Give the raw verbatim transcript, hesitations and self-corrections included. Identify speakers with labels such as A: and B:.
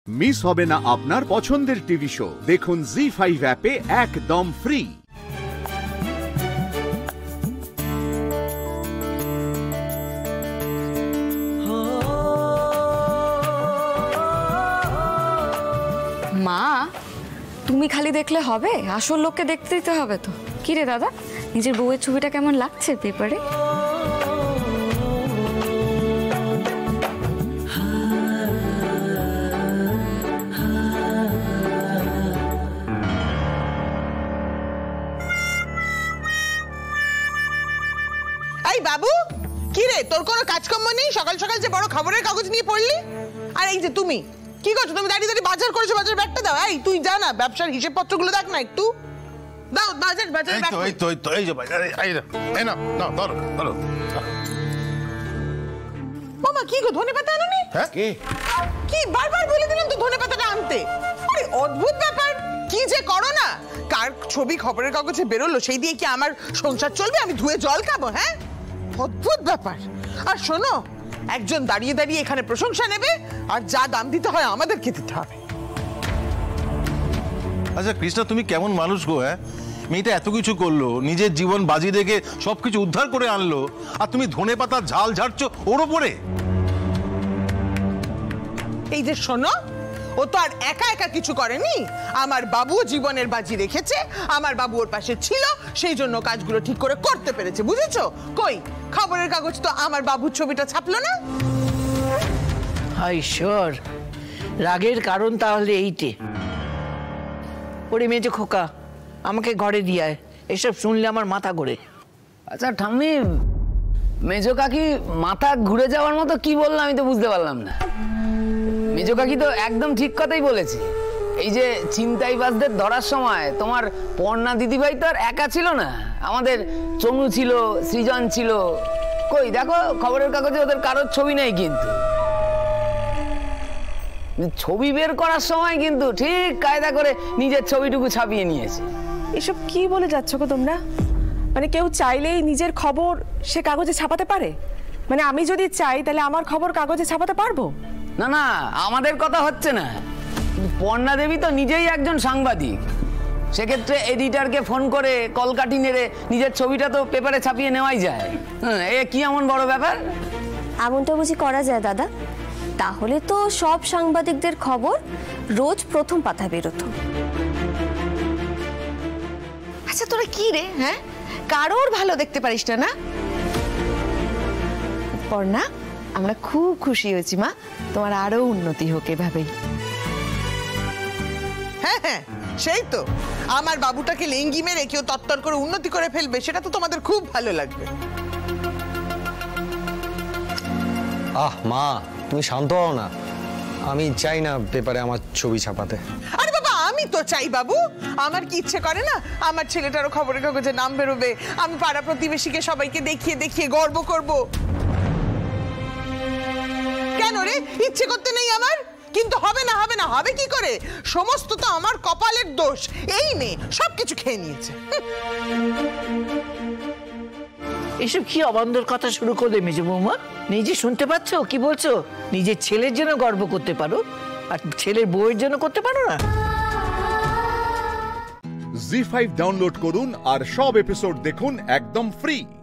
A: Miss হবে না আপনার পছন্দের টিভি শো। দেখুন জি ফাইভ অ্যাপে একদম ফ্রি।
B: মা, তুমি খালি দেখলে হবে? আসল লোককে দেখতে দিতে হবে তো। কি রে দাদা, নিজের বউয়ের ছবিটা কেমন লাগছে পেপারে?
C: এই বাবু, কি রে, তোর কোনো কাজকর্ম নেই? সকাল সকাল যে বড় খবরের কাগজ নিয়ে পড়লি। আর এই যে তুমি কি করছো? তুমি দাঁড়িয়ে দাঁড়িয়ে বাজার করেছো, বাজার ব্যাগটা দাও। এই তুই যা না, ব্যবসার হিসেবপত্রগুলো দেখ না একটু। দাও বাজার বাজার ব্যাগ।
D: এই তো এই তো এই যে বাজার, এই এই না না ধরো ধরো।
C: মামা কি গো, ধনেপাতা আনোনি?
D: হ্যাঁ কি
C: কি বারবার বলে দিলাম তো ধনেপাতাটা আনতে। আরে অদ্ভুত ব্যাপার, কি যে করো না। কার ছবি খবরের কাগজে বেরোলো সেই দিয়ে কি আমার সংসার চলবে? আমি ধুয়ে জল খাবো? হ্যাঁ, অদ্ভুত ব্যাপার। আর শোনো, একজন দাঁড়িয়ে দাঁড়িয়ে এখানে প্রশংসা নেবে, আর যা দাম দিতে হয় আমাদেরকে দিতে হবে।
D: আচ্ছা কৃষ্ণা, তুমি কেমন মানুষ গো? হ্যাঁ, মেয়েটা এত কিছু করলো, নিজের জীবন বাজি রেখে সবকিছু উদ্ধার করে আনলো, আর তুমি ধনে পাতা ঝাল ঝাড়ছো ওর ওপরে।
C: এই যে শোনো, ও তো আর একা একা কিছু করেনি। আমার বাবু জীবনের বাজি রেখেছে, আমার বাবু ওর পাশে ছিল, সেই জন্য কাজগুলো ঠিক করে করতে পেরেছে, বুঝেছো? কই খবরের কাগজ তো আমার বাবুর ছবিটা ছাপলো না।
E: হায় ঈশ্বর, রাগের কারণ তাহলে এইটে। ওরে মেজো খোকা, আমাকে ঘরে দিয়ে আয়, এসব শুনলে আমার মাথা ঘোরে।
F: আচ্ছা ঠাম্মি, মেজো কাকি মাথা ঘুরে যাওয়ার মতো কি বললাম আমি তো বুঝতে পারলাম না। মেজো কাকি তো একদম ঠিক কথাই বলেছে। এই যে ছিনতাইবাজদের ধরার সময় তোমার পর্ণা দিদিভাই তো আর একা ছিল না, আমাদের চমু ছিল, সৃজন ছিল। কই দেখো খবরের কাগজে ওদের কারোর ছবি নেই, কিন্তু ছবি বের করার সময় কিন্তু ঠিক কায়দা করে নিজের ছবিটুকু ছাপিয়ে নিয়েছে।
G: এসব কি বলে যাচ্ছ গো তোমরা? মানে কেউ চাইলেই নিজের খবর সে কাগজে ছাপাতে পারে? মানে আমি যদি চাই তাহলে আমার খবর কাগজে ছাপাতে পারবো?
F: না না, আমাদের কথা হচ্ছে না। পর্ণা দেবী তো নিজেই একজন সাংবাদিক, সেক্ষেত্রে এডিটরকে ফোন করে কলকাঠি নেড়ে নিজের ছবিটা তো পেপারে ছাপিয়ে নেওয়াই যায়। হ্যাঁ, এ কি এমন বড় ব্যাপার?
H: এমনটা বুঝি করা যায় দাদা? তাহলে তো সব সাংবাদিকদের খবর রোজ প্রথম পাতায় বেরোতো।
I: আচ্ছা তোরা কি রে, হ্যাঁ, কারোর ভালো দেখতে পারিস না? না পর্ণা, আমরা খুব খুশি হয়েছি মা, তোমার আরো উন্নতি হোক এভাবেই।
C: হ্যাঁ হ্যাঁ, সেই তো, আমার বাবুটাকে লেঙ্গি মেরে কেউ তত্তর করে উন্নতি করে ফেলবে, সেটা তো তোমাদের খুব ভালো লাগবে।
J: আহ মা, তুমি শান্ত হও না। আমি চাই না পেপারে আমার ছবি ছাপাতে।
C: আরে বাবা, আমি তো চাই বাবু। আমার কি ইচ্ছে করে না আমার ছেলেটারও খবরের কাগজে নাম বেরোবে, আমি পাড়া প্রতিবেশীকে সবাইকে দেখিয়ে দেখিয়ে গর্ব করব। কেন রে, ইচ্ছে করতে নেই আমার? কিন্তু হবে না, হবে না, হবে কি করে? সমস্ত তো আমার কপালের দোষ। এই মেয়ে সবকিছু খেয়ে নিয়েছে।
E: এসব কি অবান্তর কথা শুরু করলে মেজো বৌমা? নিজে শুনতে পাচ্ছ কি বলছো? নিজের ছেলের জন্য গর্ব করতে পারো, আর ছেলের বউয়ের জন্য করতে পারো না?
A: জি ফাইভ ডাউনলোড করুন আর সব এপিসোড দেখুন একদম ফ্রি।